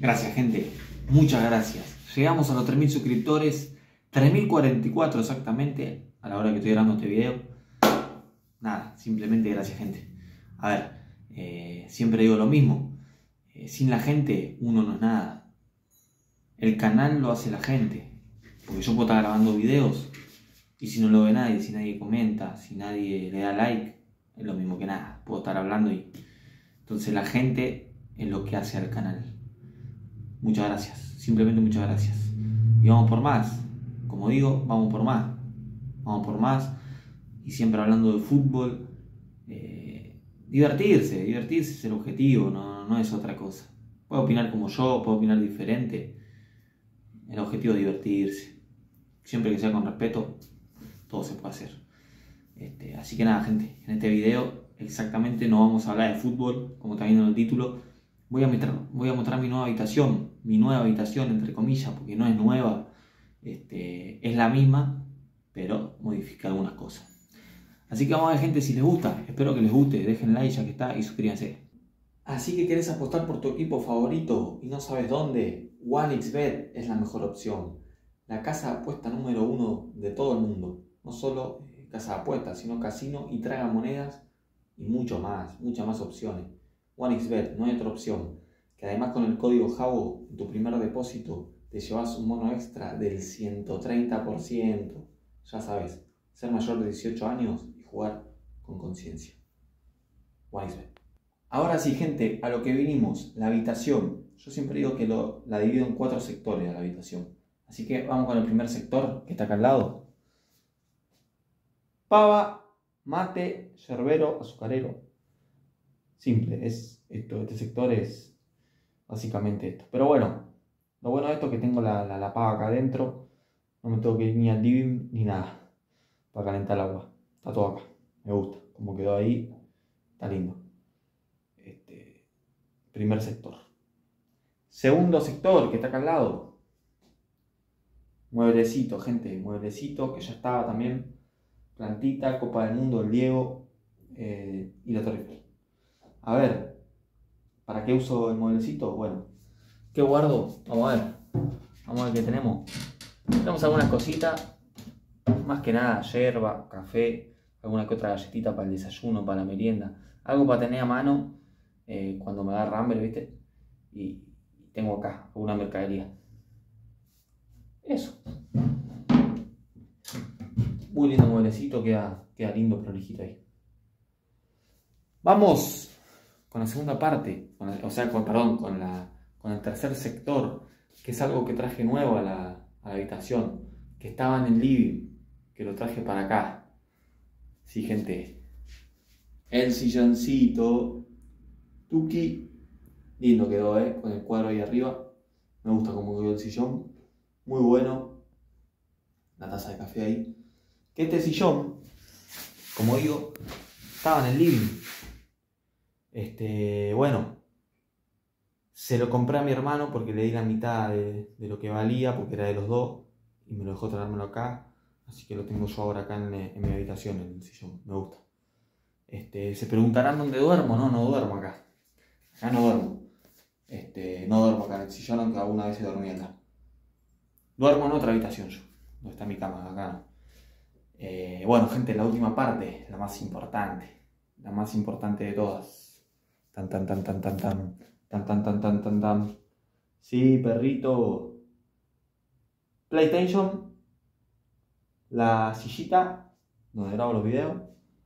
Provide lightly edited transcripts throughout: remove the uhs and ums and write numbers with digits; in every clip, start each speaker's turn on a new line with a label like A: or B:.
A: Gracias, gente. Muchas gracias. Llegamos a los 3000 suscriptores. 3044 exactamente a la hora que estoy grabando este video. Nada, simplemente gracias, gente. A ver, siempre digo lo mismo. Sin la gente uno no es nada. El canal lo hace la gente. Porque yo puedo estar grabando videos y si no lo ve nadie, si nadie comenta, si nadie le da like, es lo mismo que nada. Puedo estar hablando y... Entonces la gente es lo que hace al canal. Muchas gracias, simplemente muchas gracias. Y vamos por más. Como digo, vamos por más. Vamos por más. Y siempre hablando de fútbol. Divertirse es el objetivo, no es otra cosa. Puedo opinar como yo, puedo opinar diferente. El objetivo es divertirse. Siempre que sea con respeto, todo se puede hacer. Así que nada, gente, en este video exactamente no vamos a hablar de fútbol, como está viendo en el título. Voy a mostrar mi nueva habitación, entre comillas, porque no es nueva, es la misma, pero modifica algunas cosas. Así que vamos a ver, gente, si les gusta. Espero que les guste, dejen like ya que está y suscríbanse. Así que querés apostar por tu equipo favorito y no sabes dónde, OneXBet es la mejor opción. La casa de apuesta número 1 de todo el mundo. No solo casa de apuestas, sino casino y tragamonedas y muchas más opciones. OneXBet, no hay otra opción. Que además con el código JABO en tu primer depósito te llevas un bono extra del 130%. Ya sabes, ser mayor de 18 años y jugar con conciencia. OneXBet. Ahora sí, gente, a lo que vinimos, la habitación. Yo siempre digo que la divido en 4 sectores a la habitación. Así que vamos con el primer sector, que está acá al lado. Pava, mate, yerbero, azucarero. Simple, es esto. Este sector es básicamente esto. Pero bueno, lo bueno de esto es que tengo la pava acá adentro. No me tengo que ir ni al living ni nada para calentar el agua. Está todo acá. Me gusta. Como quedó ahí, está lindo. Primer sector. Segundo sector, que está acá al lado. Mueblecito, gente. Mueblecito que ya estaba también. Plantita, Copa del Mundo, el Diego y la Torre Eiffel. A ver, ¿para qué uso el mueblecito? Bueno, ¿qué guardo? Vamos a ver qué tenemos. Tenemos algunas cositas, más que nada, yerba, café, alguna que otra galletita para el desayuno, para la merienda. Algo para tener a mano cuando me agarra hambre, ¿viste? Y tengo acá alguna mercadería. Eso. Muy lindo mueblecito, queda lindo, prolijito ahí. Vamos con la segunda parte, con el tercer sector, que es algo que traje nuevo a la habitación, que estaba en el living, que lo traje para acá. Sí, gente. El silloncito, tuki, lindo quedó, con el cuadro ahí arriba. Me gusta cómo quedó el sillón, muy bueno. La taza de café ahí. Que este sillón, como digo, estaba en el living. Bueno, se lo compré a mi hermano porque le di la mitad de lo que valía, porque era de los dos, y me lo dejó traérmelo acá. Así que lo tengo yo ahora acá en mi habitación, en el sillón. Me gusta. Se preguntarán dónde duermo. No duermo acá. Acá no duermo. No duermo acá en el sillón, aunque alguna vez dormí acá. Duermo en otra habitación yo. No está mi cama, acá no. Bueno, gente, la última parte, la más importante de todas. Tan. Sí, perrito. PlayStation, la sillita donde grabo los videos,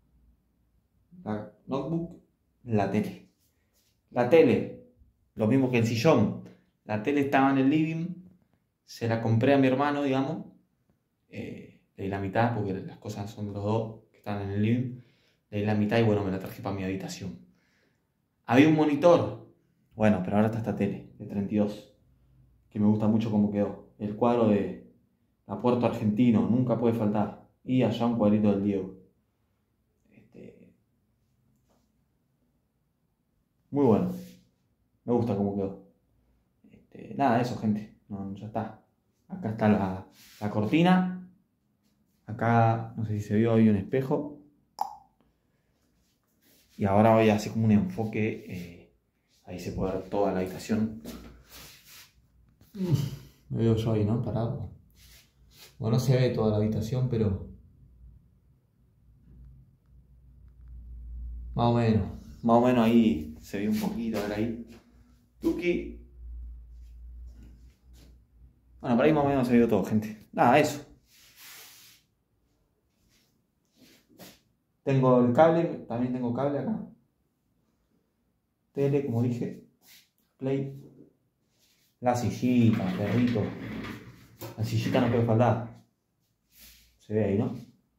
A: la notebook, la tele. La tele, lo mismo que el sillón. La tele estaba en el living, se la compré a mi hermano, digamos. Le di la mitad porque las cosas son de los dos que están en el living. Le di la mitad y bueno, me la traje para mi habitación. Había un monitor, bueno, pero ahora está esta tele de 32, que me gusta mucho cómo quedó. El cuadro de la Puerto Argentino, nunca puede faltar. Y allá un cuadrito del Diego. Muy bueno, me gusta cómo quedó. Nada, eso, gente, no, ya está. Acá está la cortina. Acá, no sé si se vio, hay un espejo. Y ahora voy a hacer como un enfoque. Ahí se puede ver toda la habitación. Me veo yo ahí, ¿no? Parado. Bueno, no se ve toda la habitación, pero más o menos. Más o menos ahí se ve un poquito, a ver ahí. Tuki. Bueno, por ahí más o menos se vio todo, gente. Nada, eso. Tengo el cable, también tengo cable acá. Tele, como dije. Play. La sillita, perrito. La sillita no puede faltar. Se ve ahí, ¿no?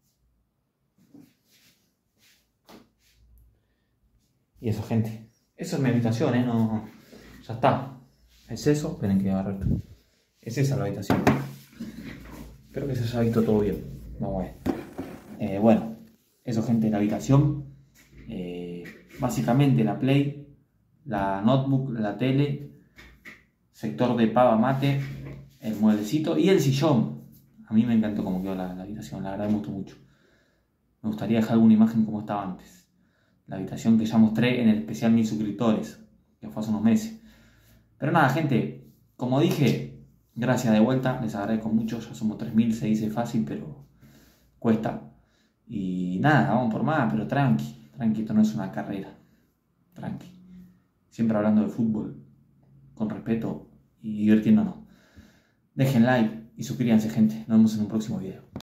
A: Y eso, gente. Eso es mi habitación, ¿eh? No, ya está. Es eso. Esperen que agarre esto. Es esa la habitación. Espero que se haya visto todo bien. Vamos a ver. Bueno, eso, gente, la habitación. Básicamente la Play, la notebook, la tele, sector de pava mate, el mueblecito y el sillón. A mí me encantó cómo quedó la habitación, la verdad me gustó mucho. Me gustaría dejar alguna imagen como estaba antes. La habitación que ya mostré en el especial 1000 suscriptores, que fue hace unos meses. Pero nada, gente, como dije, gracias de vuelta, les agradezco mucho. Ya somos 3000, se dice fácil, pero cuesta. Y nada, vamos por más, pero tranqui, esto no es una carrera. Tranqui. Siempre hablando de fútbol, con respeto y divirtiéndonos. Dejen like y suscríbanse, gente. Nos vemos en un próximo video.